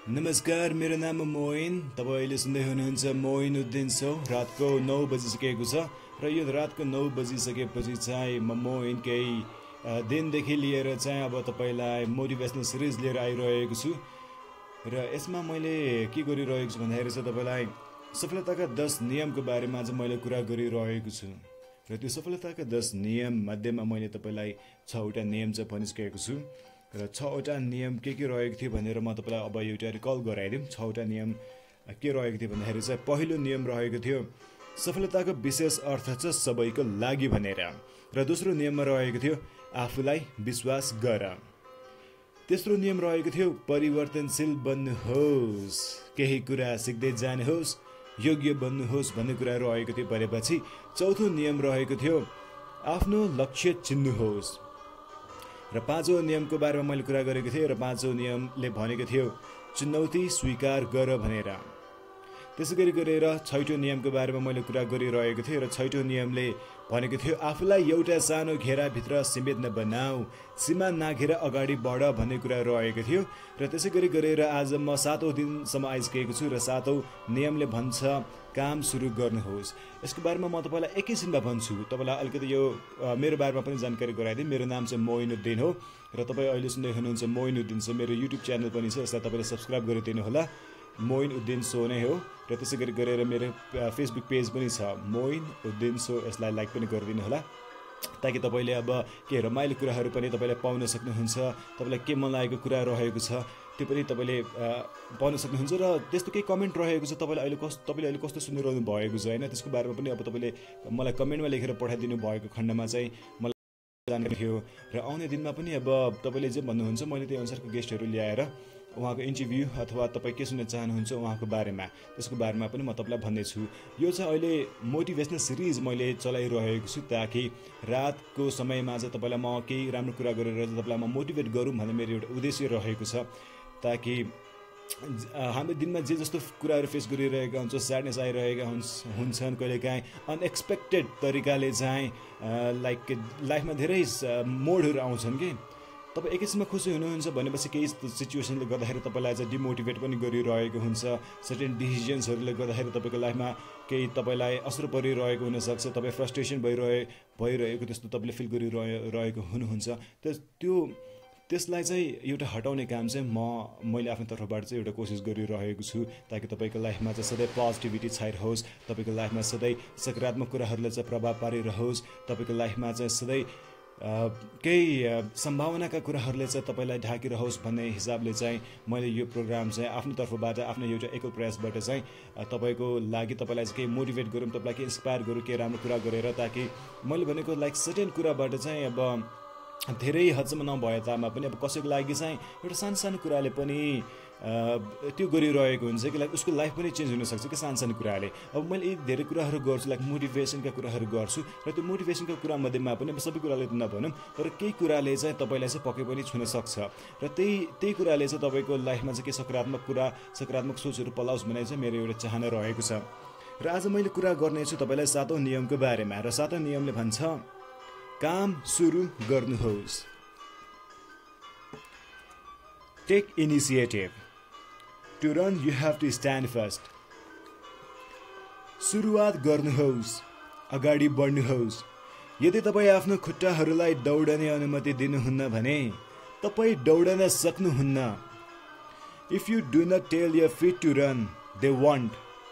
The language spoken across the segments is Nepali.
नमस्कार, मेरो नाम मोइन। तपाईं अहिले सुन्दै हुनुहुन्छ मोइन उद्दिन शो। रातको 9 बजिसकेको छ र यो रातको 9 बजिसकेपछि चाहिँ म मोइन केही दिनदेखि लिएर चाहिँ अब तपाईलाई मोटिभेसनल सिरिज लिएर आइरहेको छु र यसमा मैले के गरिरहेको छु भन्दाखेरि चाहिँ तपाईलाई सफलताका 10 नियमको बारेमा चाहिँ मैले कुरा गरिरहेको छु र त्यो सफलताका 10 नियम मध्येमा मैले तपाईलाई 6 वटा नियम चाहिँ भनिसकेको छु र 6 वटा नियम के रहेको थियो भनेर म तपाईलाई अब एउटा रिकल गराइदिउँ। 6 वटा नियम के रहेको थियो भन्दाखेरि चाहिँ पहिलो नियम रहेको थियो सफलताको विशेष अर्थ चाहिँ सबैको लागि भनेर, र दोस्रो नियममा रहेको थियो आफूलाई विश्वास गर। तेस्रो नियम रहेको थियो परिवर्तनशील बन्नुहोस्, केही कुरा सिक्दै जानुहोस्, योग्य बन्नुहोस् भन्ने कुरा रहेको थियो भनेपछि चौथो नियम रहेको थियो आफ्नो लक्ष्य चिन्नुहोस्। र पाँचौं नियमको बारेमा मैले कुरा गरेको थिएँ र पाँचौं नियमले भनेको थियो चुनौती स्वीकार गर भनेर। त्यसैगरी गरेर छैटौं नियमको बारेमा मैले कुरा गरिरहेको थिएँ र छैटौं नियमले भनेको थियो आफूलाई एउटा सानो घेराभित्र सीमित नबनाऊ, सीमा नाघेर अगाडि बढ भन्ने कुरा रहेको थियो। र त्यसैगरी गरेर आज म 7औं दिनसम्म आइसकेको छु र 7औं नियमले भन्छ काम सुरु गर्नुहोस्। यसको बारेमा म तपाईलाई एकैछिनमा भन्छु। तपाईलाई अलिकति यो मेरो बारेमा पनि जानकारी गराइदिएँ। मेरो नाम चाहिँ मोइन उद्दिन हो र तपाईँ अहिले सुन्दै हुनुहुन्छ मोइन उद्दिन शो। मेरो युट्युब च्यानल पनि छ, यसलाई तपाईँले सब्सक्राइब गरिदिनु होला। मोइन उद्दिन शो नै हो र त्यसै गरी गरेर मेरो फेसबुक पेज पनि छ मोइन उद्दिन शो, यसलाई लाइक पनि गरिदिनु होला ताकि तपाईँले अब के रमाइलो कुराहरू पनि तपाईँले पाउन सक्नुहुन्छ। तपाईँलाई के मन लागेको कुरा रहेको छ त्यो पनि तपाईँले पाउन सक्नुहुन्छ र त्यस्तो केही कमेन्ट रहेको छ तपाईँले अहिले कस्तो सुनिरहनु भएको छ होइन, त्यसको बारेमा पनि अब तपाईँले मलाई कमेन्टमा लेखेर पठाइदिनु भएको खण्डमा चाहिँ मलाई जानकारी थियो। र आउने दिनमा पनि अब तपाईँले जे भन्नुहुन्छ मैले त्यही अनुसारको गेस्टहरू ल्याएर उहाँको इन्टरभ्यू अथवा तपाईँ के सुन्न चाहनुहुन्छ उहाँको बारेमा, त्यसको बारेमा पनि म तपाईँलाई भन्नेछु। यो चाहिँ अहिले मोटिभेसनल सिरिज मैले चलाइरहेको छु ताकि रातको समयमा चाहिँ तपाईँलाई म केही राम्रो कुरा गरेर तपाईँलाई म मोटिभेट गरौँ भन्ने मेरो एउटा उद्देश्य रहेको छ, ताकि हामी दिनमा जे जस्तो कुराहरू फेस गरिरहेका हुन्छौँ, स्याडनेस आइरहेका हुन्छन्, कहिलेकाहीँ अनएक्सपेक्टेड तरिकाले चाहिँ लाइफमा धेरै मोडहरू आउँछन् कि तपाईँ एकैछिनमा खुसी हुनुहुन्छ भनेपछि केही सिचुएसनले गर्दाखेरि तपाईँलाई चाहिँ डिमोटिभेट पनि गरिरहेको हुन्छ। सर्टेन डिसिजन्सहरूले गर्दाखेरि तपाईँको लाइफमा केही तपाईँलाई असर परिरहेको हुनसक्छ, तपाईँ फ्रस्ट्रेसन भइरहेको त्यस्तो तपाईँले फिल गरिरहेको हुनुहुन्छ। त्यसलाई चाहिँ एउटा हटाउने काम चाहिँ मैले आफ्नो तर्फबाट चाहिँ एउटा कोसिस गरिरहेको छु ताकि तपाईँको लाइफमा चाहिँ सधैँ पोजिटिभिटी छाइरहोस्, तपाईँको लाइफमा सधैँ सकारात्मक कुराहरूले चाहिँ प्रभाव पारिरहोस्, तपाईँको लाइफमा चाहिँ सधैँ केही सम्भावनाका कुराहरूले चाहिँ तपाईँलाई ढाकिरहोस् भन्ने हिसाबले चाहिँ मैले यो प्रोग्राम चाहिँ आफ्नो तर्फबाट आफ्नो एउटा एकल प्रयासबाट चाहिँ तपाईँको लागि तपाईँलाई चाहिँ केही मोटिभेट गरौँ, तपाईँलाई केही इन्सपायर गरौँ, केही राम्रो कुरा गरेर, ताकि मैले भनेको सर्टेन कुराबाट चाहिँ अब धेरै हदसम्म नभए तामा पनि अब कसैको लागि चाहिँ एउटा सानो कुराले पनि त्यो गरिरहेको हुन्छ कि उसको लाइफ पनि चेन्ज हुनसक्छ कि सानो कुराले। अब मैले यी धेरै कुराहरू गर्छु, मोटिभेसनका कुराहरू गर्छु र त्यो मोटिभेसनका कुरा मध्येमा पनि अब सबै कुराले त नभनौँ तर केही कुराले चाहिँ तपाईँलाई चाहिँ पक्कै पनि छुन सक्छ र त्यही कुराले चाहिँ तपाईँको लाइफमा चाहिँ के सकारात्मक सोचहरू पलाओस् भन्ने चाहिँ मेरो एउटा चाहना रहेको छ। र आज मैले कुरा गर्नेछु तपाईँलाई 7औं नियमको बारेमा, र 7औं नियमले भन्छ काम सुरु गर्नुहोस्। Take initiative. To run you have to stand first. सुरुवात गर्नुहोस्, अगाडि बढ्नुहोस्। यदि तपाईँ आफ्नो खुट्टाहरूलाई दौडने अनुमति दिनुहुन्न भने तपाईँ दौडन सक्नुहुन्न। If you do not tell your feet to run they won't.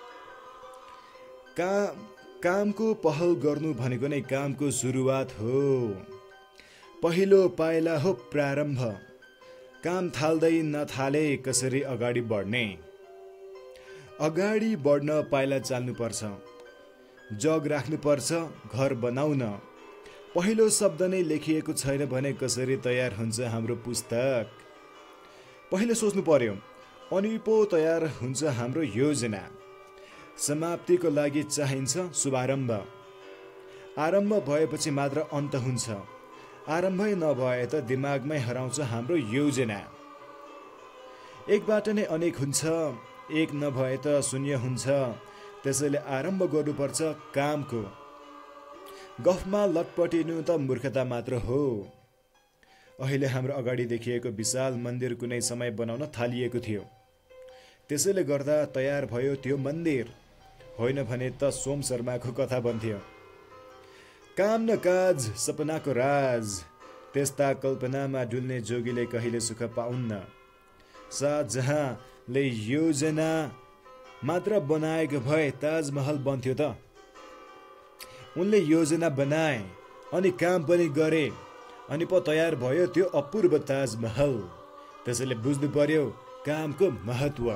कामको पहल गर्नु भनेको नै कामको सुरुवात हो। पहिलो पाइला हो प्रारम्भ। काम थाल्दै नथाले कसरी अगाडि बढ्ने? अगाडि बढ्न पाइला चाल्नुपर्छ, जग राख्नुपर्छ, घर बनाउन। पहिलो शब्द नै लेखिएको छैन भने कसरी तयार हुन्छ हाम्रो पुस्तक? पहिले सोच्नु पर्यो अनि पो तयार हुन्छ हाम्रो योजना। समाप्तिको लागि चाहिन्छ शुभारम्भ। आरम्भ भएपछि मात्र अन्त हुन्छ। आरम्भै नभए त दिमागमै हराउँछ हाम्रो योजना। एकबाट नै अनेक हुन्छ, एक नभए त शून्य हुन्छ। त्यसैले आरम्भ गर्नुपर्छ कामको। गफमा लटपटिनु त मूर्खता मात्र हो। अहिले हाम्रो अगाडि देखिएको विशाल मन्दिर कुनै समय बनाउन थालिएको थियो। त्यसैले गर्दा तयार भयो त्यो मन्दिर, होइन भने त सोम शर्माको कथा बन्थ्यो। काम न काज सपनाको राज, त्यस्ता कल्पनामा डुल्ने जोगीले कहिले सुख पाउन्न। शाहजहाँले योजना मात्र बनाएको भए ताजमहल बन्थ्यो त। उनले योजना बनाए अनि काम पनि गरे अनि पो तयार भयो त्यो अपूर्व ताजमहल। त्यसैले बुझ्नु पर्यो कामको महत्त्व।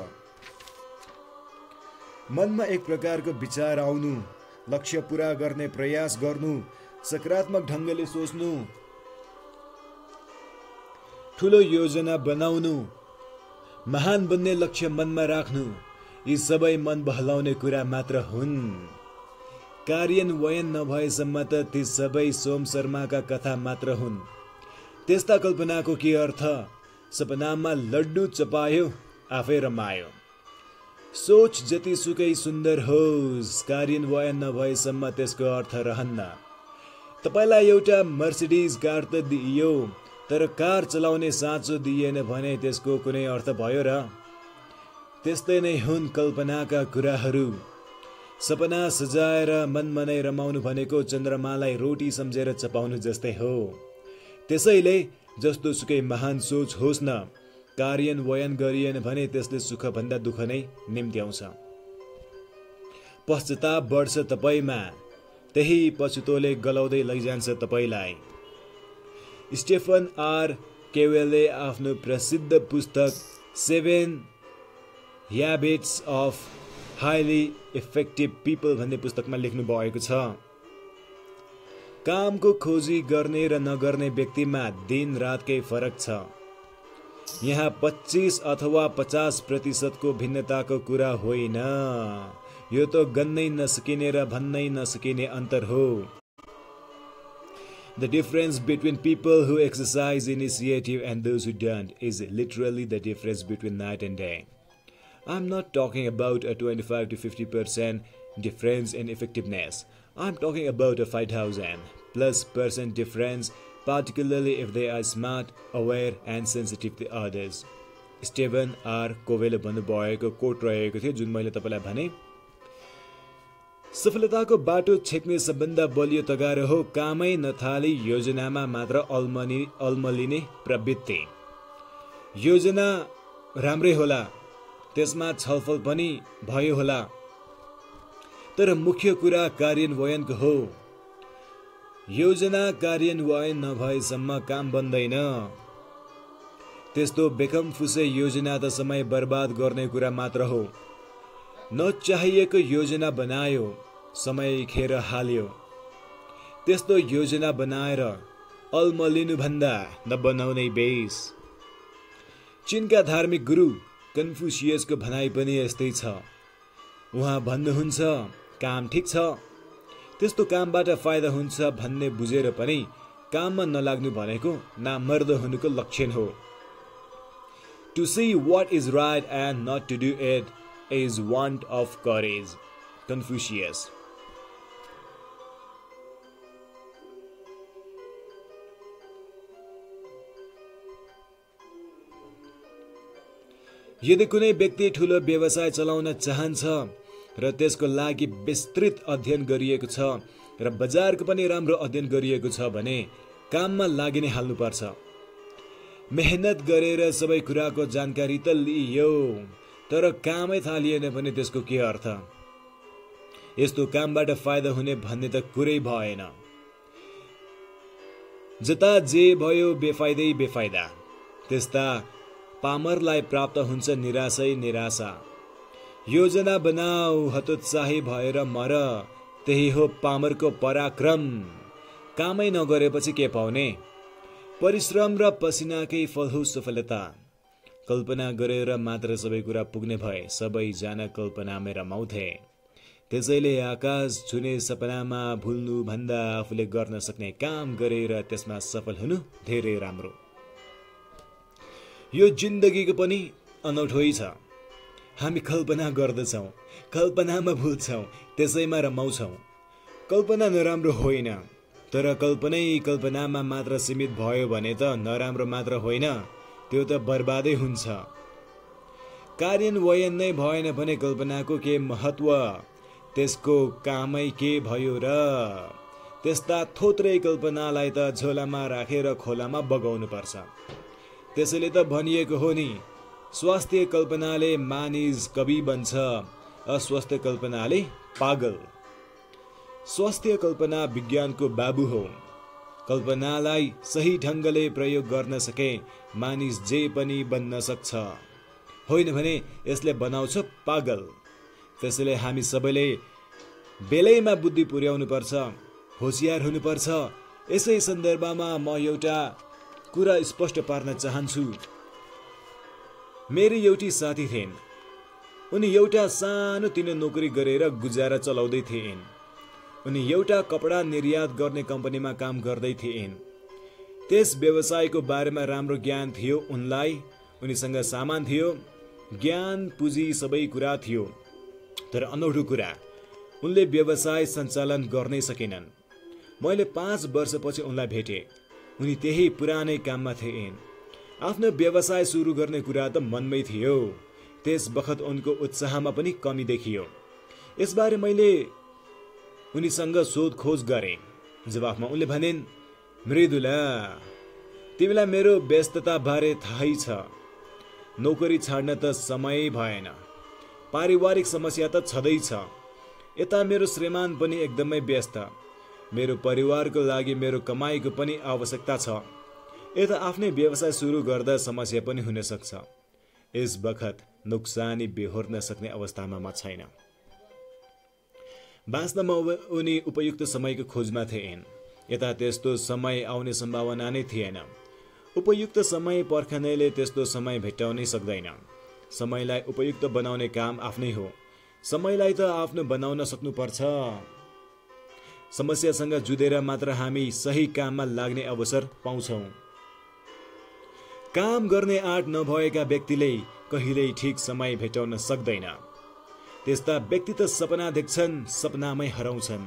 मनमा एक प्रकारको विचार आउनु, लक्ष्य पूरा गर्ने प्रयास गर्नु, सकारात्मक ढङ्गले सोच्नु, ठुलो योजना बनाउनु, महान बन्ने लक्ष्य मनमा राख्नु, यी सबै मन बहलाउने कुरा मात्र हुन्। कार्यान्वयन नभएसम्म त ती सबै सोम शर्माका कथा मात्र हुन्। त्यस्ता कल्पनाको के अर्थ? सपनामा लड्डु चपायो आफै रमायो। सोच जति सुकै सुन्दर होस्, कार्यान्वयन नभएसम्म त्यसको अर्थ रहन्न। तपाईलाई एउटा मर्सिडिज कार त दिइयो, तर कार चलाउने साँचो दिएन भने त्यसको कुनै अर्थ भयो र? त्यस्तै नै हुन् कल्पनाका कुराहरू। सपना सजाएर मनमा नै रमाउनु भनेको चन्द्रमालाई रोटी सम्झेर चपाउनु जस्तै हो। त्यसैले जस्तो सुकै महान सोच होस् न, कार्यान्वयन गरिएन भने त्यसले सुखभन्दा दुःख नै निम्त्याउँछ। पश्चाताप बढ्छ तपाईमा, त्यही पछुतोले गलाउँदै लैजान्छ तपाईलाई। स्टेफन आर केवेलले आफ्नो प्रसिद्ध पुस्तक 7 habits of highly effective people भन्ने पुस्तकमा लेख्नु भएको छ, कामको खोजी गर्ने र नगर्ने व्यक्तिमा दिन रातकै फरक छ। यहाँ 25 अथवा 50% भिन्नताको कुरा होइन, यो त गन्नै नसकिने र भन्नै नसकिने अन्तर हो। The difference between people who exercise initiative and those who don't is literally the difference between night and day. I'm not talking about a 25 to 50% difference in effectiveness. I'm talking about a 5,000+ % difference, particularly if they are smart, aware and sensitive to others. Stephen R कोवेले भन्नुभएको कोट रहेको थियो जुन मैले तपाईलाई भने। सफलताको बाटो छेक्ने सबभन्दा बलियो तगारो हो कामै नथाली योजनामा मात्र अल्मलिने प्रवृत्ति। योजना राम्रै होला, त्यसमा छलफल पनि भयो होला, तर मुख्य कुरा कार्यान्वयनको हो। योजना कार्यान्वयन नभएसम्म काम बन्दैन। त्यस्तो बेकमफुसे योजना त समय बर्बाद गर्ने कुरा मात्र हो। नचाहिएको योजना बनायो, समय खेर हाल्यो। त्यस्तो योजना बनाएर अल्मलिनु भन्दा नबनाउनै बेस। चीनका धार्मिक गुरु कन्फ्युसियसको भनाइ पनि यस्तै छ। उहाँ भन्नुहुन्छ काम ठिक छ, त्यस्तो कामबाट फाइदा हुन्छ भन्ने बुझेर पनि काममा नलाग्नु भनेको नामर्द हुनुको लक्षण हो। To see what is right and not to do it is want of courage. Confucius. यदि कुनै व्यक्ति ठुलो व्यवसाय चलाउन चाहन्छ र त्यसको लागि विस्तृत अध्ययन गरिएको छ र बजारको पनि राम्रो अध्ययन गरिएको छ भने काममा लागि नै हाल्नुपर्छ। मेहनत गरेर सबै कुराको जानकारी त लियो, तर कामै थालिएन भने त्यसको के अर्थ? यस्तो कामबाट फाइदा हुने भन्ने त कुरै भएन। जता जे भयो बेफाइदै बेफाइदा। त्यस्ता पामरलाई प्राप्त हुन्छ निराशै निराशा। योजना बनाऊ, हतोत्साही भएर मर, त्यही हो पामरको पराक्रम। कामै नगरेपछि के पाउने? परिश्रम र पसिनाकै फल हो सफलता। कल्पना गरेर मात्र सबै कुरा पुग्ने भए सबैजना कल्पनामै रमाउँथे। त्यसैले आकाश छुने सपनामा भुल्नु भन्दा आफूले गर्न सक्ने काम गरेर त्यसमा सफल हुनु धेरै राम्रो। यो जिन्दगीको पनि अनौठोइ छ। हामी कल्पना गर्दछौँ, कल्पनामा भुल्छौँ, त्यसैमा रमाउँछौँ। कल्पना नराम्रो होइन, तर कल्पनै कल्पनामा मात्र सीमित भयो भने त नराम्रो मात्र होइन, त्यो त बर्बादै हुन्छ। कार्यान्वयन नै भएन भने कल्पनाको के महत्व, त्यसको कामै के भयो र? त्यस्ता थोत्रै कल्पनालाई त झोलामा राखेर खोलामा बगाउनु पर्छ। त्यसैले त भनिएको हो नि, स्वास्थ्य कल्पनाले मानिस कवि बन्छ, अस्वस्थ कल्पनाले पागल। स्वास्थ्य कल्पना विज्ञानको बाबु हो। कल्पनालाई सही ढङ्गले प्रयोग गर्न सके मानिस जे पनि बन्न सक्छ, होइन भने यसले बनाउँछ पागल। त्यसैले हामी सबैले बेलैमा बुद्धि पुर्याउनु पर्छ, होशियार हुनुपर्छ। यसै सन्दर्भमा म एउटा कुरा स्पष्ट पार्न चाहन्छु। मेरी एउटी साथी थिइन्। उनी एउटा सानो तिनो नोकरी गरेर गुजारा चलाउँदै थिइन्। उनी एउटा कपडा निर्यात गर्ने कम्पनीमा काम गर्दै थिइन्। त्यस व्यवसायको बारेमा राम्रो ज्ञान थियो उनलाई। उनीसँग सामान थियो, ज्ञान, पुँजी सबै कुरा थियो। तर अनौठो कुरा, उनले व्यवसाय सञ्चालन गर्नै सकेनन्। मैले 5 वर्षपछि उनलाई भेटेँ। उनी त्यही पुरानै काममा थिइन्। आफ्नो व्यवसाय सुरु गर्ने कुरा त मनमै थियो। त्यस बखत उनको उत्साहमा पनि कमी देखियो। यसबारे मैले उनीसँग सोधखोज गरेँ। जवाफमा उनले भनिन्, मृदुला, तिमीलाई मेरो व्यस्तता बारे थाहै छ। नोकरी छाड्न त समय भएन, पारिवारिक समस्या त छँदैछ। यता मेरो श्रीमान पनि एकदमै व्यस्त। मेरो परिवारको लागि मेरो कमाइको पनि आवश्यकता छ। यता आफ्नै व्यवसाय सुरु गर्दा समस्या पनि हुन सक्छ। यस बखत नोक्सानी बेहोर्न सक्ने अवस्थामा म छैन। वास्तवमा उनी उपयुक्त समयको खोजमा थिइन्। यता त्यस्तो समय आउने सम्भावना नै थिएन। उपयुक्त समय पर्खनेले त्यस्तो समय भेट्टाउनै सक्दैन। समयलाई उपयुक्त बनाउने काम आफ्नै हो। समयलाई त आफ्नो बनाउन सक्नुपर्छ। समस्यासँग जुधेर मात्र हामी सही काममा लाग्ने अवसर पाउँछौँ। काम गर्ने आँट नभएका व्यक्तिले कहिल्यै ठिक समय भेटाउन सक्दैन। त्यस्ता व्यक्ति त सपना देख्छन्, सपनामै हराउँछन्।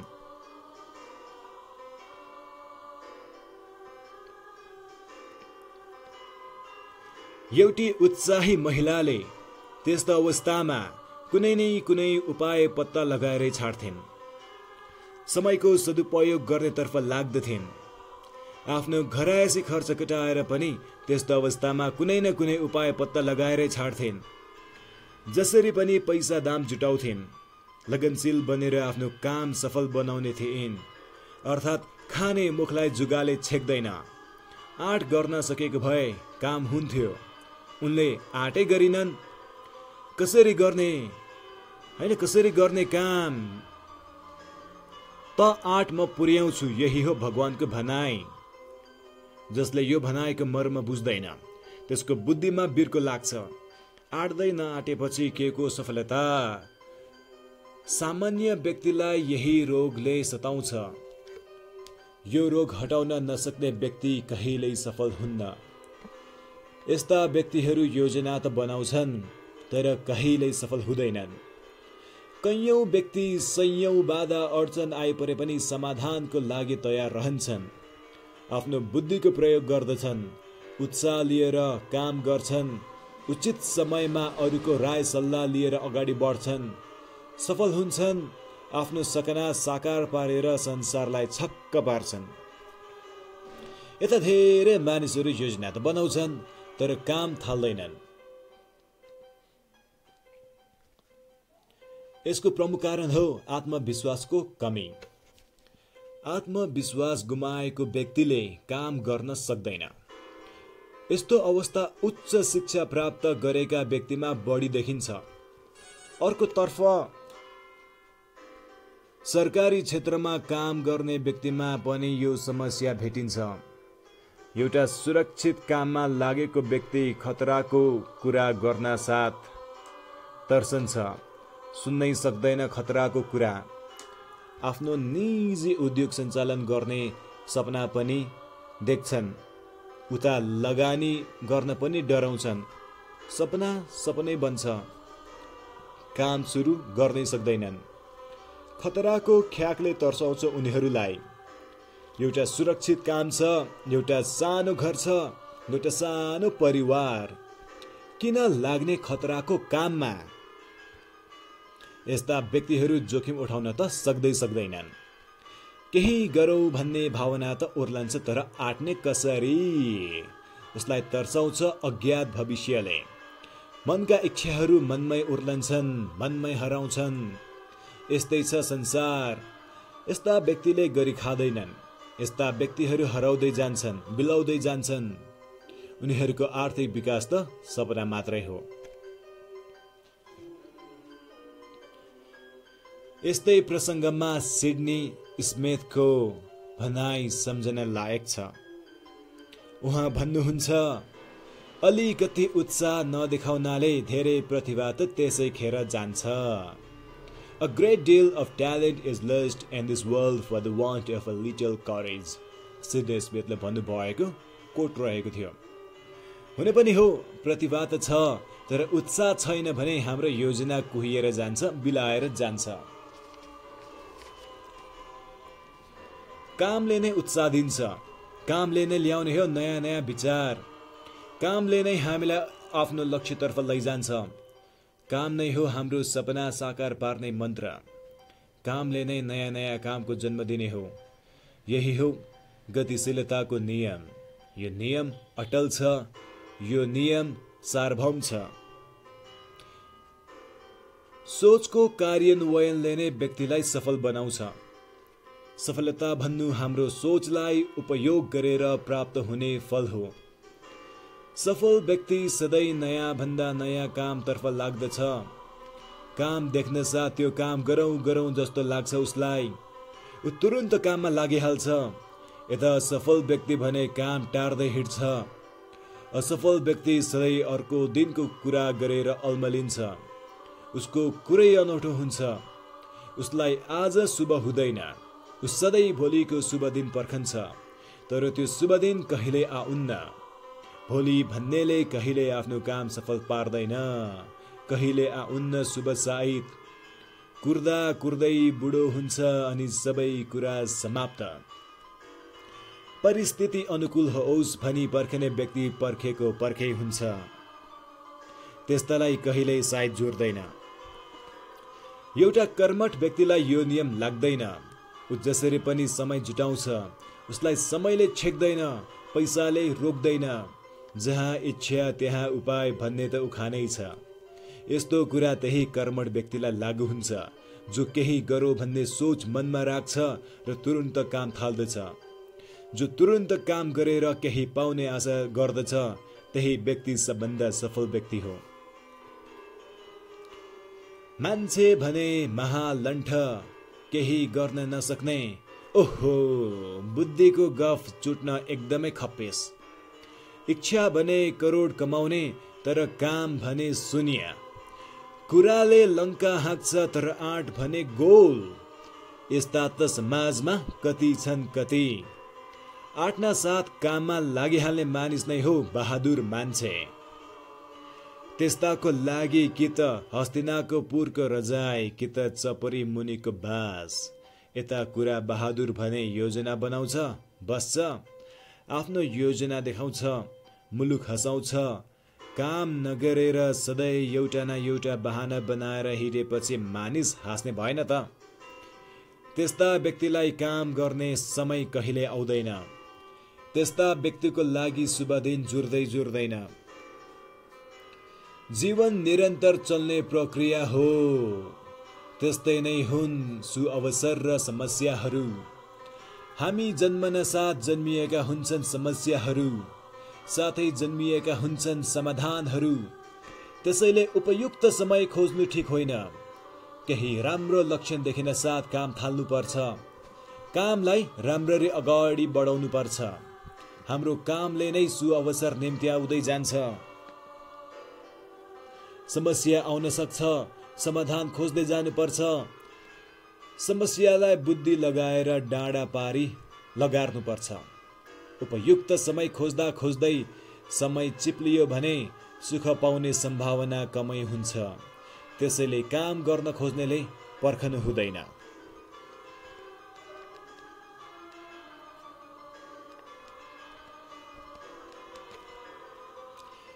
एउटी उत्साही महिलाले त्यस्तो अवस्थामा कुनै न कुनै उपाय पत्ता लगाएरै छाड्थिन्। समयको सदुपयोग गर्नेतर्फ लाग्दथिन्। आफ्नो घरायसी खर्च घटाएर पनि त्यस्तो अवस्थामा कुनै न कुनै उपाय पत्ता लगाएरै छाड्थिन्। जसरी पनि पैसा दाम जुटाउँथिन्। लगनशील बनेर आफ्नो काम सफल बनाउने थिइन्। अर्थात् खाने मुखलाई जुगाले छेक्दैन। आँट गर्न सकेको भए काम हुन्थ्यो। उनले आँटै गरिनन्। कसरी गर्ने काम त आँट म पुर्याउँछु, यही हो भगवानको भनाइ। जसले यो भनाइको मर्म बुझ्दैन त्यसको बुद्धिमा बिर्को लाग्छ। आँट्दै नआँटेपछि के को सफलता? सामान्य व्यक्तिलाई यही रोगले सताउँछ। यो रोग हटाउन नसक्ने व्यक्ति कहिल्यै सफल हुन्न। यस्ता व्यक्तिहरू योजना त बनाउँछन् तर कहिल्यै सफल हुँदैनन्। कैयौं व्यक्ति सयौं बाधा अडचन आइपरे पनि समाधानको लागि तयार रहन्छन्। आफ्नो बुद्धिको प्रयोग गर्दछन्, उत्साह लिएर काम गर्छन्, उचित समयमा अरूको राय सल्लाह लिएर अगाडि बढ्छन्, सफल हुन्छन्, आफ्नो सपना साकार पारेर संसारलाई छक्क पार्छन्। यता धेरै मानिसहरू योजना त बनाउँछन् तर काम थाल्दैनन्। यसको प्रमुख कारण हो आत्मविश्वासको कमी। आत्मविश्वास गुमाएको व्यक्तिले काम गर्न सक्दैन। यस्तो अवस्था उच्च शिक्षा प्राप्त गरेका व्यक्तिमा बढी देखिन्छ। अर्कोतर्फ सरकारी क्षेत्रमा काम गर्ने व्यक्तिमा पनि यो समस्या भेटिन्छ। एउटा सुरक्षित काममा लागेको व्यक्ति खतराको कुरा गर्न साथ तर्सन्छ, सुन्नै सक्दैन खतराको कुरा। आफ्नो निजी उद्योग सञ्चालन गर्ने सपना पनि देख्छन्, उता लगानी गर्न पनि डराउँछन्। सपना सपनै बन्छ, काम सुरु गर्नै सक्दैनन्। खतराको ख्याकले तर्साउँछ उनीहरूलाई। एउटा सुरक्षित काम छ, एउटा सानो घर छ, एउटा सानो परिवार। किन लाग्ने खतराको काममा यस्ता व्यक्तिहरू जोखिम उठाउन त सक्दैनन्। केही गरौँ भन्ने भावना त ओर्लन्छ, तर आट्ने कसरी? उसलाई तर्साउँछ अज्ञात भविष्यले। मनका इच्छाहरू मनमै उर्लन्छन्, मनमै हराउँछन्। यस्तै छ संसार। यस्ता व्यक्तिले गरी खाँदैनन्। यस्ता व्यक्तिहरू हराउँदै जान्छन्, बिलाउँदै जान्छन्। उनीहरूको आर्थिक विकास त सपना मात्रै हो। यस्तै प्रसङ्गमा सिडनी स्मिथको भनाइ सम्झन लायक छ। उहाँ भन्नुहुन्छ, अलिकति उत्साह नदेखाउनाले धेरै प्रतिभा त त्यसै खेर जान्छ। A great deal of talent is lost in this world for the want of a little courage. Sydney स्मिथले भन्नुभएको कोट रहेको थियो। हुने पनि हो, प्रतिभा त छ, तर उत्साह छैन भने हाम्रो योजना कुहिएर जान्छ, बिलाएर जान्छ। कामले नै उत्साह दिन्छ। कामले नै ल्याउने हो नयाँ नयाँ विचार। कामले नै हामीलाई आफ्नो लक्ष्यतर्फ लैजान्छ। काम नै हो हाम्रो सपना साकार पार्ने मन्त्र। कामले नै नयाँ नयाँ कामको जन्म दिने हो। यही हो गतिशीलताको नियम। यो नियम अटल छ, यो नियम सार्वभौम छ। सोचको कार्यान्वयनले नै व्यक्तिलाई सफल बनाउँछ। सफलता भन्नु हाम्रो सोचलाई उपयोग गरेर प्राप्त हुने फल हो। सफल व्यक्ति सधैँ नयाँ भन्दा नयाँ कामतर्फ लाग्दछ। काम देख्न साथ त्यो काम गरौँ गरौँ जस्तो लाग्छ उसलाई। ऊ तुरुन्त काममा लागिहाल्छ। यता सफल व्यक्ति भने काम टार्दै हिँड्छ। असफल व्यक्ति सधैँ अर्को दिनको कुरा गरेर अल्मलिन्छ। उसको कुरै अनौठो हुन्छ। उसलाई आज शुभ हुँदैन। ऊ सधैँ भोलिको शुभ दिन पर्खन्छ, तर त्यो शुभ दिन कहिल्यै आउन्न। भोलि भन्नेले कहिले आफ्नो काम सफल पार्दैन। कहिले आउन्न शुभ साइत। कुर्दा कुर्दै बुढो हुन्छ अनि सबै कुरा समाप्त। परिस्थिति अनुकूल होस् भनी पर्खने व्यक्ति पर्खेको पर्खे हुन्छ। त्यस्तालाई कहिल्यै साइत जोड्दैन। एउटा कर्मठ व्यक्तिलाई यो नियम लाग्दैन। ऊ जसरी पनि समय जुटाउँछ। उसलाई समयले छेक्दैन, पैसाले रोक्दैन। जहाँ इच्छा त्यहाँ उपाय भन्ने त उखानै छ। यस्तो कुरा त्यही कर्मठ व्यक्तिलाई लागू हुन्छ, जो केही गरौँ भन्ने सोच मनमा राख्छ र तुरुन्त काम थाल्दछ। जो तुरुन्त काम गरेर केही पाउने आशा गर्दछ, त्यही व्यक्ति सबभन्दा सफल व्यक्ति हो। मान्छे भने महालण्ठ, केही गर्न नसक्ने। ओहो, बुद्धिको गफ चुट्न एकदमै खप्पेस। इच्छा भने करोड कमाउने, तर काम भने शून्य। कुराले लङ्का हाँक्छ, तर आँट भने गोल। यस्ता त समाजमा कति छन् कति। आँट्न साथ काममा लागिहाल्ने मानिस नै हो बहादुर मान्छे। त्यस्ताको लागि कि त हस्तिनाको पुरको रजाई, कि त चपरी मुनिको बास। यता कुरा बहादुर भने योजना बनाउँछ, बस्छ, आफ्नो योजना देखाउँछ, मुलुक हँसाउँछ। काम नगरेर सधैँ एउटा न एउटा बहाना बनाएर हिँडेपछि मानिस हाँस्ने भएन त। त्यस्ता व्यक्तिलाई काम गर्ने समय कहिले आउँदैन। त्यस्ता व्यक्तिको लागि शुभ दिन जुर्दैन। जीवन निरन्तर चल्ने प्रक्रिया हो। त्यस्तै नै हुन् सुअवसर र समस्याहरू। हामी जन्मन साथ जन्मिएका हुन्छन् समस्याहरू, साथै जन्मिएका हुन्छन् समाधानहरू। त्यसैले उपयुक्त समय खोज्नु ठिक होइन। केही राम्रो लक्षण देखिन साथ काम थाल्नुपर्छ। कामलाई राम्ररी अगाडि बढाउनु पर्छ। हाम्रो कामले नै सुअवसर निम्त्याउँदै जान्छ। समस्या आउन सक्छ, समाधान खोज्दै जानुपर्छ। समस्यालाई बुद्धि लगाएर डाँडा पारी लगार्नुपर्छ। उपयुक्त समय खोज्दा खोज्दै समय चिप्लियो भने सुख पाउने सम्भावना कमै हुन्छ। त्यसैले काम गर्न खोज्नेले पर्खनु हुँदैन।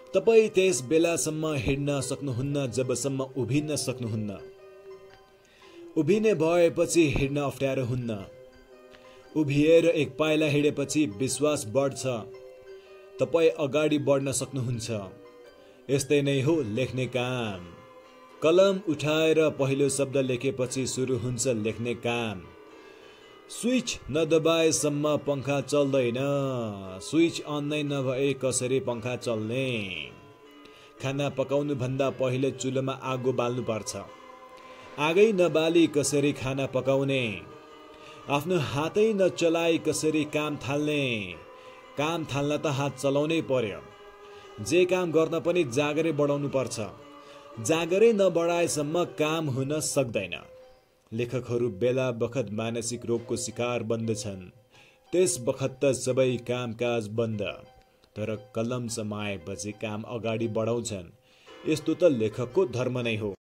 तपाई त्यस बेलासम्म हिँड्न सक्नुहुन्न जबसम्म उभिन्न सक्नुहुन्न। उभिने भएपछि हिँड्न अप्ठ्यारो हुन्न। उभिएर एक पाइला हिँडेपछि विश्वास बढ्छ। तपाई अगाडि बढ्न सक्नुहुन्छ। यस्तै नै हो लेख्ने काम। कलम उठाएर पहिलो शब्द लेखेपछि सुरु हुन्छ लेख्ने काम। स्विच नदबाएसम्म पंखा चल्दैन। स्विच अन नै नभए कसरी पंखा चल्ने? खाना पकाउनु भन्दा पहिले चुलोमा आगो बाल्नु पर्छ। आगै नबाली कसरी खाना पकाउने? आफ्नो हातै नचलाई कसरी काम थाल्ने? काम थाल्न त हात चलाउनै पर्यो। जे काम गर्न पनि जागरै बढाउनु पर्छ। जागरै नबढाएसम्म काम हुन सक्दैन। लेखकहरू बेला बखत मानसिक रोगको शिकार बन्दछन्। त्यस बखत त सबै कामकाज बन्द। तर कलम समाएपछि काम अगाडि बढाउँछन्। यस्तो त लेखकको धर्म नै हो।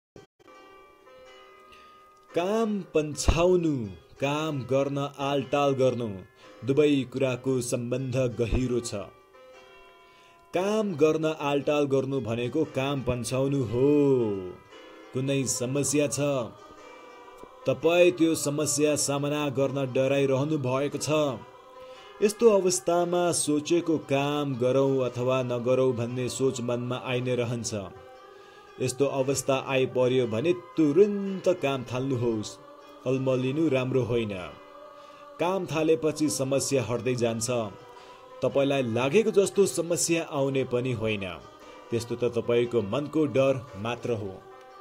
काम पन्छाउनु, काम गर्न आलटाल गर्नु, दुवै कुराको सम्बन्ध गहिरो छ। काम गर्न आलटाल गर्नु भनेको काम पन्छाउनु हो। कुनै समस्या छ, तपाई त्यो समस्या सामना गर्न डराइरहनु भएको छ। यस्तो अवस्थामा सोचेको काम गरौँ अथवा नगरौँ भन्ने सोच मनमा आइ नै रहन्छ। यस्तो अवस्था आइपर्यो भने तुरुन्त काम थाल्नुहोस्। अल्मलिनु राम्रो होइन। काम थालेपछि समस्या हट्दै जान्छ। तपाईलाई लागेको जस्तो समस्या आउने पनि होइन। त्यस्तो त तपाईको मनको डर मात्र हो।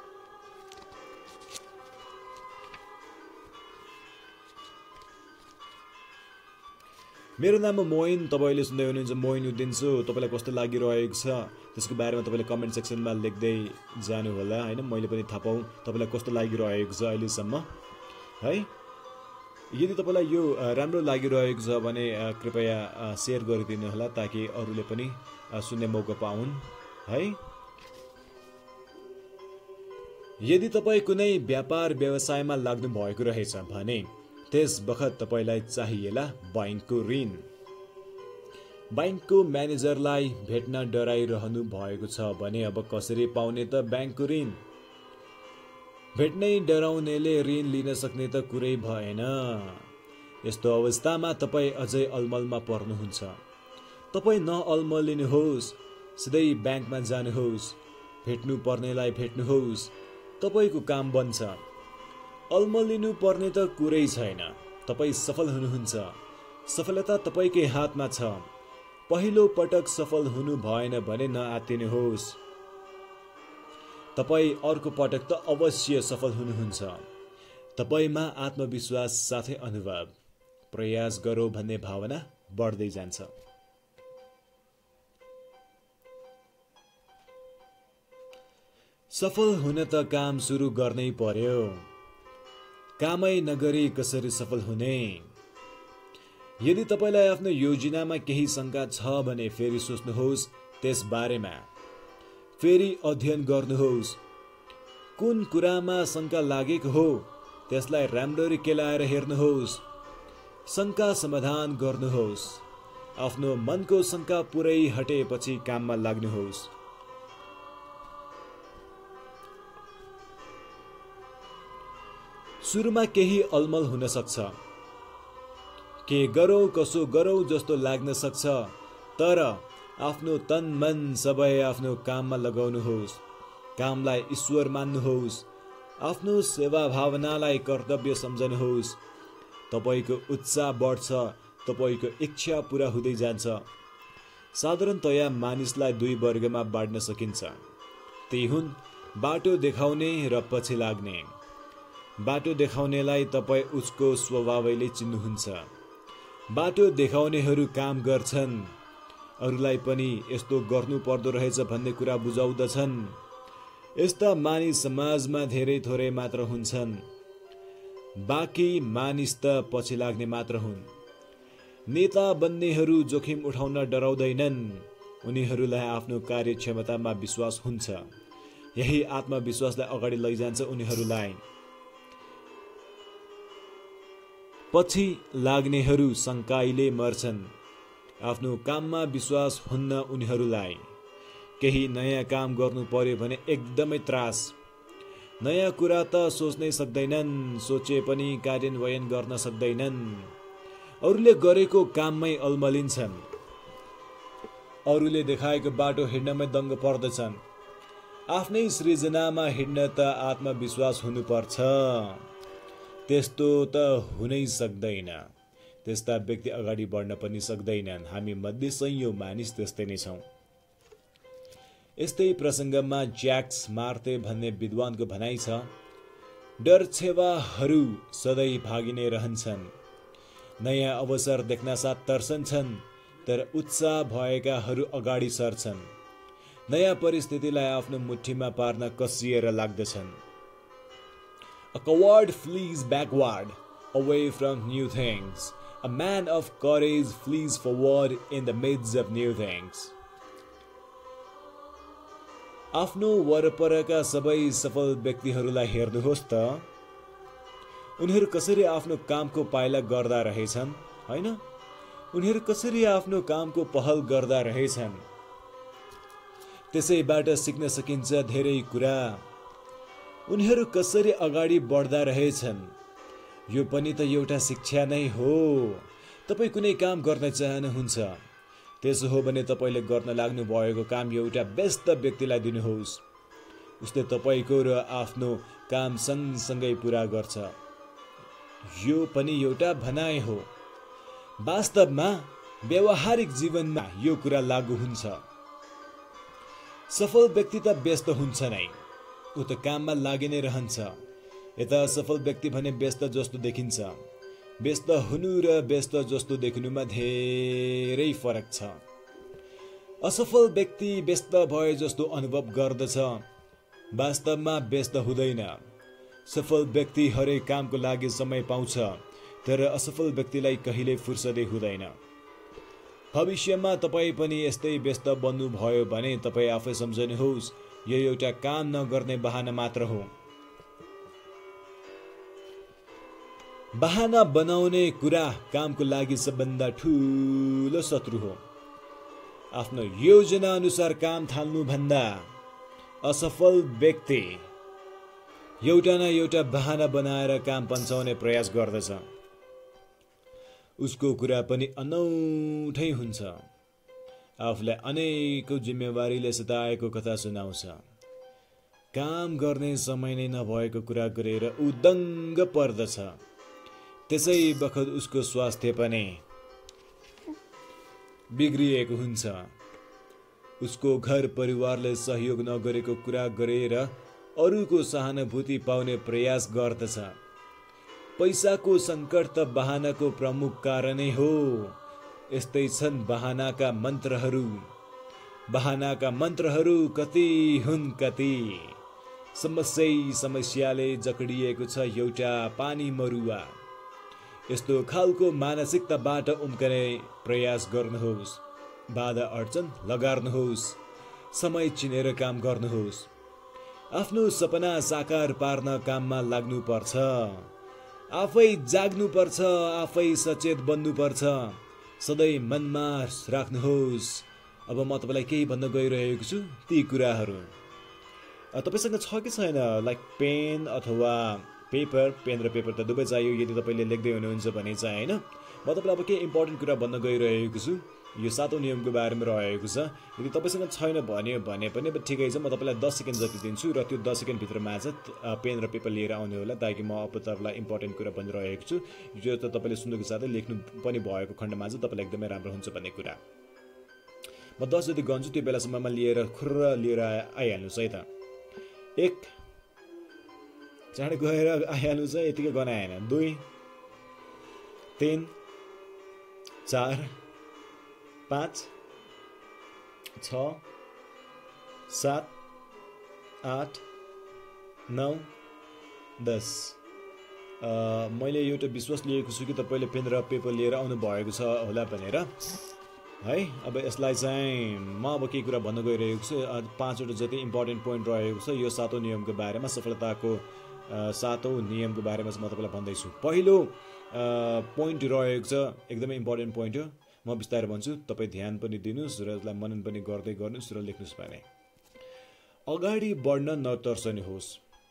मेरो नाम हो मोइन। तपाईले सुन्दै हुनुहुन्छ मोइन उद्दिन शो। तपाईलाई कस्तो लागिरहेको छ त्यसको बारेमा तपाईले कमेन्ट सेक्सनमा लेख्दै जानु होला हैन। मैले पनि थाहा पाऊँ तपाईलाई कस्तो लागिरहेको छ अहिलेसम्म है। यदि तपाईलाई यो राम्रो लागिरहेको छ भने कृपया शेयर गरिदिनु होला ताकि अरूले पनि सुन्ने मौका पाउन् है। यदि तपाई कुनै व्यापार व्यवसायमा लाग्नु भएको रहेछ भने त्यस बखत तपाईलाई चाहिएला बैंकको ऋण। बैंकको म्यानेजरलाई भेट्न डराइरहनु भएको छ भने अब कसरी पाउने त बैंकको ऋण? भेट्नै डराउनेले ऋण लिन सक्ने त कुरै भएन। यस्तो अवस्थामा तपाई अझै अलमलमा पर्नुहुन्छ। तपाई नअल्मलिनुहोस्। सिधै बैंकमा जानुहोस्। भेट्नु पर्नेलाई भेट्नुहोस्। तपाईको काम बन्छ। अल्मलिनु पर्ने त कुरै छैन। तपाई सफल हुनुहुन्छ। सफलता तपाईकै हातमा छ। पहिलो पटक सफल हुनु भएन भने नआत्तिनुहोस्। तपाई अर्को पटक त अवश्य सफल हुनुहुन्छ। तपाईमा आत्मविश्वास साथै अनुभव, प्रयास गरौँ भन्ने भावना बढ्दै जान्छ। सफल हुन त काम सुरु गर्नै पर्यो। कामै नगरी कसरी सफल हुने? यदि तपाईलाई आफ्नो योजनामा केही शंका छ भने फेरि सोच्नुहोस् त्यस बारेमा। फेरि अध्ययन गर्नुहोस्। कुन कुरामा शंका लागेको हो त्यसलाई राम्ररी केलाएर हेर्नुहोस्। शंका समाधान गर्नुहोस्। आफ्नो मनको शंका पुरै हटेपछि काममा लाग्नुहोस्। सुरुमा केही अलमल हुन सक्छ। के गरौँ कसो गरौँ जस्तो लाग्न सक्छ। तर आफ्नो तन मन सबै आफ्नो काममा लगाउनुहोस्। कामलाई ईश्वर मान्नुहोस्। आफ्नो सेवा भावनालाई कर्तव्य सम्झनुहोस्। तपाईको उत्साह बढ्छ। तपाईको इच्छा पूरा हुँदै जान्छ। साधारणतया मानिसलाई दुई वर्गमा बाँड्न सकिन्छ। ती हुन् बाटो देखाउने र पछि लाग्ने। बाटो देखाउनेलाई तपाई उसको स्वभावैले चिन्नुहुन्छ। बाटो देखाउनेहरू काम गर्छन्। अरूलाई पनि यस्तो गर्नु पर्दो रहेछ भन्ने कुरा बुझाउँदछन्। यस्ता मानिस समाजमा धेरै थोरै मात्र हुन्छन्। बाँकी मानिस त पछि लाग्ने मात्र हुन्। नेता बन्नेहरू जोखिम उठाउन डराउँदैनन्। उनीहरूलाई आफ्नो कार्यक्षमतामा विश्वास हुन्छ। यही आत्मविश्वासलाई अगाडि लैजान्छ उनीहरूलाई। पछि लाग्नेहरू शंकाइले मर्छन्। आफ्नो काममा विश्वास हुन्न उनीहरूलाई। केही नयाँ काम गर्नु पर्यो भने एकदमै त्रास। नयाँ कुरा त सोच्नै सक्दैनन्, सोचे पनि कार्यान्वयन गर्न सक्दैनन्। अरूले गरेको काममै अल्मलिन्छन्, अरूले देखाएको बाटो हिँड्नमै दङ्ग पर्दछन्। आफ्नै सृजनामा हिँड्न त आत्मविश्वास हुनुपर्छ। त्यस्तो त हुनै सक्दैन। त्यस्ता व्यक्ति अगाडि बढ्न पनि सक्दैनन्। हामी मध्ये सयौं मानिस त्यस्तै नै छौँ। यस्तै प्रसङ्गमा ज्याक्स मार्ते भन्ने विद्वानको भनाइ छ, डर छेवाहरू सधैँ भागी नै रहन्छन्। नयाँ अवसर देख्न साथ तर्सन्छन्, तर उत्साह भएकाहरू अगाडि सर्छन्। नयाँ परिस्थितिलाई आफ्नो मुठीमा पार्न कसिएर लाग्दछन्। A coward flees backward, away from new things. A man of courage flees forward in the midst of new things. आफ्नो वरपरका सबै सफल व्यक्तिहरूलाई हेर्नुहोस् त, उनीहरू कसरी आफ्नो कामको पाइला गर्दा रहेछन्, हैन? उनीहरू कसरी आफ्नो कामको पहल गर्दा रहेछन्। त्यसैबाट सिक्न सकिन्छ धेरै कुरा। उनीहरू कसरी अगाडि बढ्दा रहेछन्, यो पनि त एउटा शिक्षा नै हो। तपाईँ कुनै काम गर्न चाहनुहुन्छ, त्यसो हो भने तपाईँले गर्न लाग्नु भएको काम एउटा व्यस्त व्यक्तिलाई दिनुहोस्। उसले तपाईँको र आफ्नो काम सँगसँगै पुरा गर्छ। यो पनि एउटा भनाइ हो। वास्तवमा व्यावहारिक जीवनमा यो कुरा लागू हुन्छ। सफल व्यक्ति त व्यस्त हुन्छ नै, ऊ त काममा लागि नै रहन्छ। यता असफल व्यक्ति भने व्यस्त जस्तो देखिन्छ। व्यस्त हुनु र व्यस्त जस्तो देखिनुमा धेरै फरक छ। असफल व्यक्ति व्यस्त भए जस्तो अनुभव गर्दछ, वास्तवमा व्यस्त हुँदैन। सफल व्यक्ति हरेक कामको लागि समय पाउँछ, तर असफल व्यक्तिलाई कहिल्यै फुर्सदै हुँदैन। भविष्यमा तपाईँ पनि यस्तै व्यस्त बन्नुभयो भने तपाईँ आफै सम्झनुहोस्, यो एउटा काम नगर्ने बहाना मात्र हो। बहाना बनाउने कुरा कामको लागि सबभन्दा ठुलो शत्रु हो। आफ्नो योजना अनुसार काम थाल्नुभन्दा असफल व्यक्ति एउटा न एउटा बहाना बनाएर काम पन्छाउने प्रयास गर्दछ। उसको कुरा पनि अनौठै हुन्छ। आफूलाई अनेकौं जिम्मेवारीले सताएको कथा सुनाउँछ। काम गर्ने समय नै नभएको कुरा गरेर ऊ दङ्ग पर्दछ। त्यसै बखत उसको स्वास्थ्य पनि बिग्रिएको हुन्छ। उसको घर परिवारले सहयोग नगरेको कुरा गरेर अरूको सहानुभूति पाउने प्रयास गर्दछ। पैसाको सङ्कट त बहानाको प्रमुख कारणै हो। यस्तै छन् बहानाका मन्त्रहरू। बहानाका मन्त्रहरू कति हुन् कति। समस्याले जकडिएको छ एउटा पानी मरुवा। यस्तो खालको मानसिकताबाट उम्कने प्रयास गर्नुहोस्। बाधा अड्चन लगार्नुहोस्। समय चिनेर काम गर्नुहोस्। आफ्नो सपना साकार पार्न काममा लाग्नुपर्छ। आफै जाग्नुपर्छ, आफै सचेत बन्नुपर्छ। सधैँ मनमा राख्नुहोस्, अब म तपाईँलाई केही भन्न गइरहेको छु, ती कुराहरू तपाईँसँग छ कि छैन? लाइक पेन अथवा पेपर। पेन र पेपर त दुवै चाहियो यदि तपाईँले लेख्दै हुनुहुन्छ भने चाहिँ, होइन? म तपाईँलाई अब केही इम्पोर्टेन्ट कुरा भन्न गइरहेको छु। यो 7औं नियमको बारेमा रहेको छ। यदि तपाईँसँग छैन भने पनि अब ठिकै छ, म तपाईँलाई 10 सेकेन्ड जति दिन्छु र त्यो 10 सेकेन्ड भित्रमा चाहिँ पेन र पेपर लिएर आउने होला, ताकि म अब तपाईँलाई इम्पोर्टेन्ट कुरा भनिरहेको छु। यो त तपाईँले सुन्नुको साथै लेख्नु पनि भएको खण्डमा चाहिँ तपाईँलाई एकदमै राम्रो हुन्छ भन्ने कुरा। म 10 जति गन्छु, त्यो बेलासम्ममा खुर्र लिएर आइहाल्नुहोस् है त। 1 चाँडै गएर आइहाल्नुहोस् है, यतिकै गनाएन। 2 3 4 5 6 7 8 9 10। मैले एउटा विश्वास लिएको छु कि तपाईँले पेन र पेपर लिएर आउनु भएको छ होला भनेर, है? अब यसलाई चाहिँ म अब केही कुरा भन्न गइरहेको छु। 5वटा जति इम्पोर्टेन्ट पोइन्ट रहेको छ यो 7औं नियमको बारेमा। सफलताको 7औं नियमको बारेमा चाहिँ म तपाईँलाई भन्दैछु। पहिलो पोइन्ट रहेको छ, एकदमै इम्पोर्टेन्ट पोइन्ट हो। म बिस्तारै भन्छु, तपाईँ ध्यान पनि दिनुहोस् र यसलाई मनन पनि गर्दै गर्नुहोस् र लेख्नुहोस् भने। अगाडि बढ्न नतर्सनुहोस्,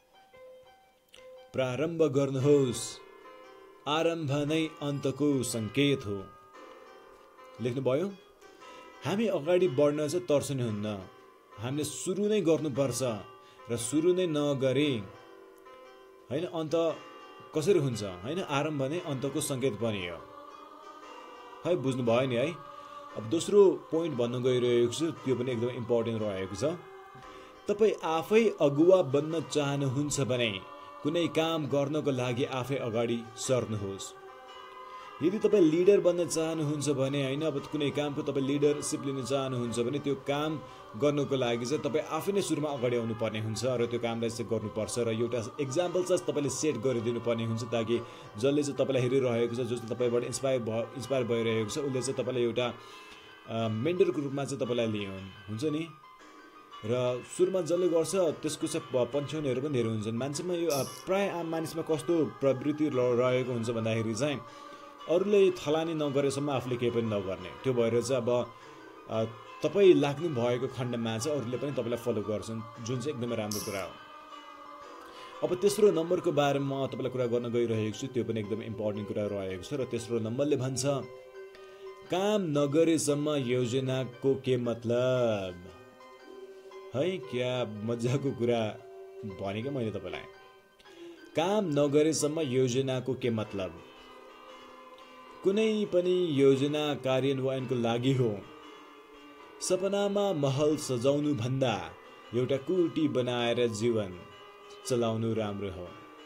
प्रारम्भ गर्नुहोस्, आरम्भ नै अन्तको सङ्केत हो। लेख्नुभयो? हामी अगाडि बढ्न चाहिँ तर्सने हुन्न, हामीले सुरु नै गर्नुपर्छ र सुरु नै नगरे होइन अन्त कसरी हुन्छ होइन, आरम्भ नै अन्तको सङ्केत पनि हो है, बुझ्नुभयो नि है। अब दोस्रो पोइन्ट भन्न गइरहेको छु, त्यो पनि एकदम इम्पोर्टेन्ट रहेको छ। तपाईँ आफै अगुवा बन्न चाहनुहुन्छ भने कुनै काम गर्नको लागि आफै अगाडि सर्नुहोस्। यदि तपाईँ लिडर बन्न चाहनुहुन्छ भने होइन, अब कुनै कामको तपाईँ लिडरसिप लिन चाहनुहुन्छ भने त्यो काम गर्नुको लागि चाहिँ तपाईँ आफै नै सुरुमा अगाडि आउनु पर्ने हुन्छ र त्यो कामलाई चाहिँ गर्नुपर्छ र एउटा एक्जाम्पल चाहिँ तपाईँले सेट गरिदिनु पर्ने हुन्छ, ताकि जसले चाहिँ तपाईँलाई हेरिरहेको छ, जसले तपाईँबाट इन्सपायर भइरहेको छ, उसले चाहिँ तपाईँलाई एउटा मेन्टरको रूपमा चाहिँ तपाईँलाई लिउन्, हुन्छ नि। र सुरुमा जसले गर्छ त्यसको चाहिँ पन्छौनीहरू पनि धेरै हुन्छन्। मान्छेमा यो प्राय आम मानिसमा कस्तो प्रवृत्ति रहेको हुन्छ भन्दाखेरि चाहिँ अरूले थलानी नगरेसम्म आफूले केही पनि नगर्ने, त्यो भएर चाहिँ अब तपाईँ लाग्नु भएको खण्डमा चाहिँ अरूले पनि तपाईँलाई फलो गर्छन्, जुन चाहिँ एकदमै राम्रो कुरा हो। अब तेस्रो नम्बरको बारेमा म तपाईँलाई कुरा गर्न गइरहेको छु, त्यो पनि एकदमै इम्पोर्टेन्ट कुरा रहेको छ। र तेस्रो नम्बरले भन्छ, काम नगरेसम्म योजनाको के मतलब है। क्या मजाको कुरा भने क्या मैले तपाईँलाई। काम नगरेसम्म योजनाको के मतलब? कुनै पनि योजना कार्यान्वयनको लागि हो। सपनामा महल सजाउनु भन्दा एउटा कुटी बनाएर जीवन चलाउनु राम्रो हो।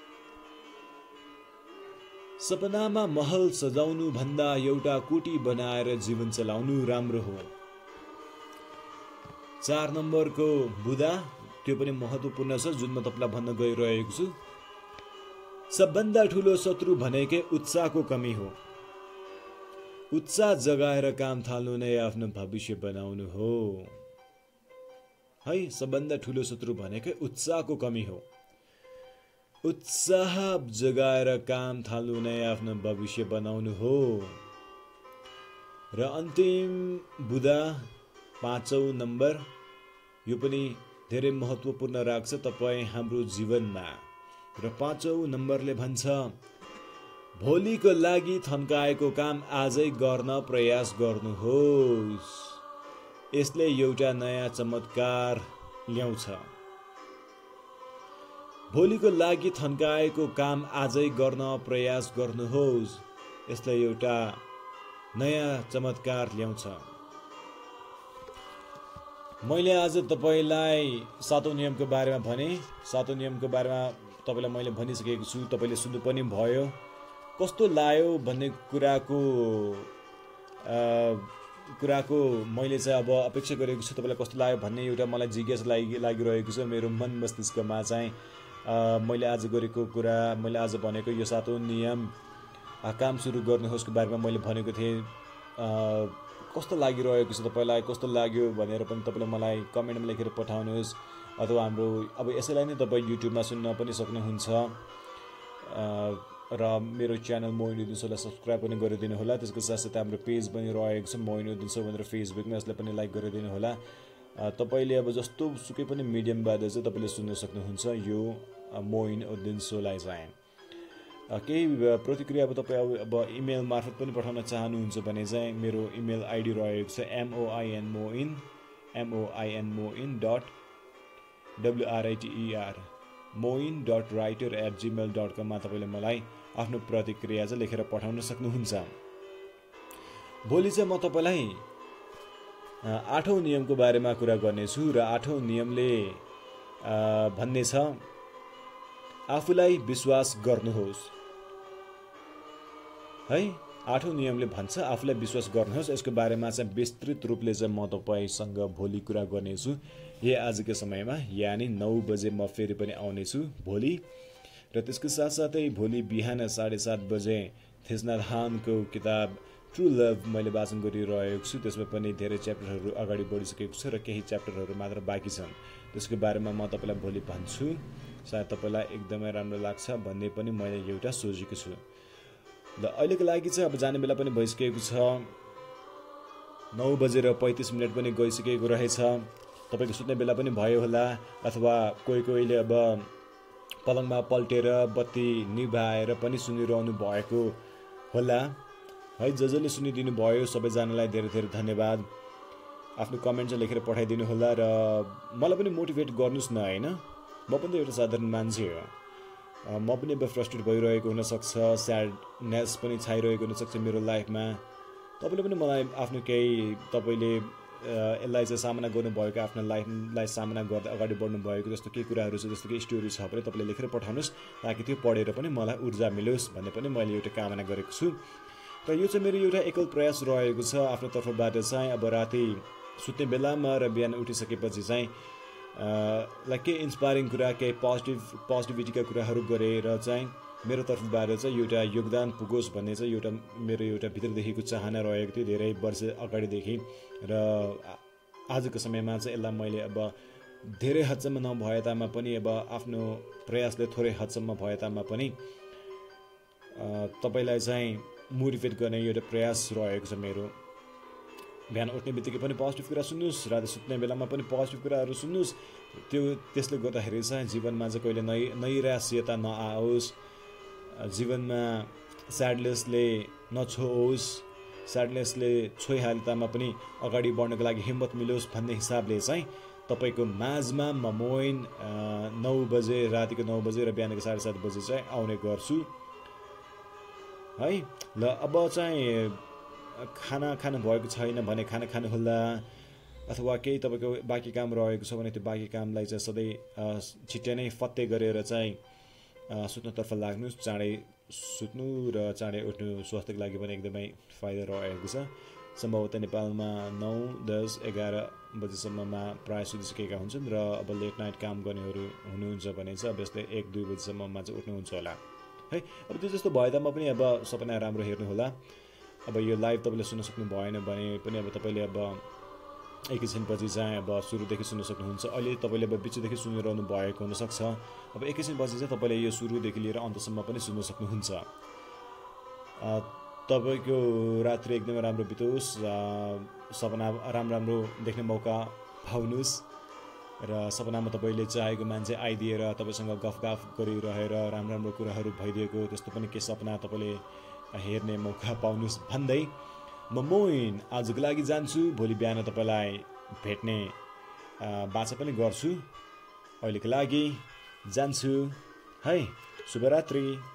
सपनामा महल सजाउनु भन्दा एउटा कुटी बनाएर जीवन चलाउनु राम्रो हो। 4 नम्बरको बुदा, त्यो पनि महत्त्वपूर्ण छ, जुन म तपाईँलाई भन्न गइरहेको छु। सबभन्दा ठुलो शत्रु भनेकै उत्साहको कमी हो। उत्साह जगाएर काम थाल्नु नै आफ्नो भविष्य बनाउनु हो है। सबभन्दा ठुलो शत्रु भनेकै उत्साहको कमी हो। उत्साह जगाएर काम थाल्नु नै आफ्नो भविष्य बनाउनु हो। र अन्तिम बुदा 5औं नम्बर, यो पनि धेरै महत्त्वपूर्ण राख्छ तपाईँ हाम्रो जीवनमा। र 5औं नम्बरले भन्छ, भोलिको लागि थन्काएको काम आजै गर्न प्रयास गर्नुहोस्, यसले एउटा नयाँ चमत्कार ल्याउँछ। भोलिको लागि थन्काएको काम आजै गर्न प्रयास गर्नुहोस्, यसले एउटा नयाँ चमत्कार ल्याउँछ। मैले आज तपाईँलाई 7औं नियमको बारेमा भने। 7औं नियमको बारेमा तपाईँलाई मैले भनिसकेको छु, तपाईँले सुन्नु पनि भयो। कस्तो लाग्यो भन्ने कुराको मैले चाहिँ अब अपेक्षा गरेको छु, तपाईँलाई कस्तो लाग्यो भन्ने एउटा मलाई जिज्ञासा लागिरहेको छ मेरो मन मस्तिष्कमा चाहिँ। मैले आज गरेको कुरा, मैले आज भनेको यो 7औं नियम काम सुरु गर्नुहोस्को बारेमा मैले भनेको थिएँ। कस्तो लागिरहेको छ तपाईँलाई, कस्तो लाग्यो भनेर पनि तपाईँले मलाई कमेन्टमा लेखेर पठाउनुहोस्, अथवा हाम्रो अब यसैलाई नै तपाईँ युट्युबमा सुन्न पनि सक्नुहुन्छ। र मेरो च्यानल मोइन उद्दिन सोलाई सब्सक्राइब पनि गरिदिनु होला। त्यसको साथसाथै हाम्रो पेज पनि रहेको छ मोइन उद्दिन सो भनेर फेसबुकमा, यसलाई पनि लाइक गरिदिनु होला। तपाईँले अब जस्तो सुकै पनि मिडियमबाट चाहिँ तपाईँले सुन्न सक्नुहुन्छ यो मोइन उद्दिन सोलाई चाहिँ। केही प्रतिक्रिया अब तपाईँ अब इमेल मार्फत पनि पठाउन चाहनुहुन्छ भने चाहिँ मेरो इमेल आइडी रहेको छ moin.writer@gmail.com मा तपाईँले मलाई आफ्नो प्रतिक्रिया चाहिँ लेखेर पठाउन सक्नुहुन्छ। भोलि चाहिँ म तपाईँलाई 8औं नियमको बारेमा कुरा गर्नेछु र 8औं नियमले भन्ने छ, आफूलाई विश्वास गर्नुहोस् है। 8औं नियमले भन्छ आफूलाई विश्वास गर्नुहोस्। यसको बारेमा चाहिँ विस्तृत रूपले चाहिँ म तपाईँसँग भोलि कुरा गर्नेछु यही आजको समयमा, यानि 9 बजे म फेरि पनि आउनेछु भोलि। र त्यसको साथसाथै भोलि बिहान 7:30 बजे थेस्नाधानको किताब ट्रु लभ मैले वाचन गरिरहेको छु। त्यसमा पनि धेरै च्याप्टरहरू अगाडि बढिसकेको छ र केही च्याप्टरहरू मात्र बाँकी छन्। त्यसको बारेमा म तपाईँलाई भोलि भन्छु, सायद तपाईँलाई एकदमै राम्रो लाग्छ भन्ने पनि मैले एउटा सोचेको छु। ल अहिलेको लागि चाहिँ अब जाने बेला पनि भइसकेको छ। 9:35 पनि गइसकेको रहेछ। तपाईको सुत्ने बेला पनि भयो होला, अथवा कोहीले अब पलङमा पल्टेर बत्ती निभाएर पनि सुनिरहनु भएको होला है। जसले सुनिदिनु भयो सबैजनालाई धेरै धेरै धन्यवाद। आफ्नो कमेन्ट चाहिँ लेखेर पठाइदिनु होला र मलाई पनि मोटिभेट गर्नुस् न हैन। म पनि त एउटा साधारण मान्छे हो, म पनि अब फ्रस्ट्रेट भइरहेको हुनसक्छ, स्याडनेस पनि छाइरहेको हुनसक्छ मेरो लाइफमा। तपाईँले पनि मलाई आफ्नो केही तपाईँले यसलाई चाहिँ सामना गर्नुभएको आफ्नो लाइफलाई सामना गर्दै अगाडि बढ्नु भएको जस्तो केही कुराहरू छ, जस्तो केही स्टोरी छ भने तपाईँले लेखेर पठाउनुहोस्, ताकि त्यो पढेर पनि मलाई ऊर्जा मिलोस् भन्ने पनि मैले एउटा कामना गरेको छु। र यो चाहिँ मेरो एउटा एकल प्रयास रहेको छ आफ्नो तर्फबाट चाहिँ। अब राति सुत्ने बेलामा र बिहान उठिसकेपछि चाहिँ केही इन्सपायरिङ कुरा, केही पोजिटिभिटीका कुराहरू गरेर चाहिँ मेरो तर्फबाट चाहिँ एउटा योगदान पुगोस् भन्ने चाहिँ मेरो एउटा भित्रदेखिको चाहना रहेको थियो धेरै वर्ष अगाडिदेखि। र आजको समयमा चाहिँ यसलाई मैले अब धेरै हदसम्म नभए तामा पनि अब आफ्नो प्रयासले थोरै हदसम्म भए तामा पनि तपाईँलाई चाहिँ मोटिभेट गर्ने एउटा प्रयास रहेको छ मेरो। बिहान उठ्ने बित्तिकै पनि पोजिटिभ कुरा सुन्नुहोस्, राति सुत्ने बेलामा पनि पोजिटिभ कुराहरू सुन्नुहोस्। त्यसले गर्दाखेरि चाहिँ जीवनमा चाहिँ कहिले नैराश्यता नआओस्, जीवनमा स्याडनेसले नछोओस्, स्याडनेसले छोइहाले तामा पनि अगाडि बढ्नको लागि हिम्मत मिलोस् भन्ने हिसाबले चाहिँ तपाईँको माझमा म मोइन 9 बजे, रातिको 9 बजे र बिहानको 7:30 बजे चाहिँ आउने गर्छु है। ल अब चाहिँ खाना खानु भएको छैन भने खाना खानुहोला, अथवा केही तपाईँको बाँकी काम रहेको छ भने त्यो बाँकी कामलाई चाहिँ सधैँ छिट्टै नै फत्ते गरेर चाहिँ सुत्नतर्फ लाग्नुहोस्। चाँडै सुत्नु र चाँडै उठ्नु स्वास्थ्यको लागि पनि एकदमै फाइदा रहेको छ। सम्भवतः नेपालमा 9, 10, 11 बजीसम्ममा प्राय सुतिसकेका हुन्छन् र अब लेट नाइट काम गर्नेहरू हुनुहुन्छ भने चाहिँ अब यस्तै 1-2 बजीसम्ममा चाहिँ उठ्नुहुन्छ होला है। अब त्यो जस्तो भए तामा पनि अब सबैलाई राम्रो हेर्नु होला। अब यो लाइभ तपाईँले सुन्न सक्नु भएन भने पनि अब तपाईँले अब एकैछिनपछि चाहिँ अब सुरुदेखि सुन्न सक्नुहुन्छ। अहिले तपाईँले अब बिचदेखि सुनिरहनु भएको हुनसक्छ, अब एकैछिनपछि चाहिँ तपाईँले यो सुरुदेखि लिएर अन्तसम्म पनि सुन्न सक्नुहुन्छ। तपाईँको रात्रि एकदमै राम्रो बितोस्, सपना राम्रो देख्ने मौका पाउनुहोस् र सपनामा तपाईँले चाहेको मान्छे आइदिएर तपाईँसँग गफगाफ गरिरहेर राम्रो कुराहरू भइदिएको त्यस्तो पनि केही सपना तपाईँले हेर्ने मौका पाउनुहोस् भन्दै म मोइन आजको लागि जान्छु। भोलि बिहान तपाईँलाई भेट्ने बाचा पनि गर्छु। अहिलेको लागि जान्छु है। शुभरात्रि।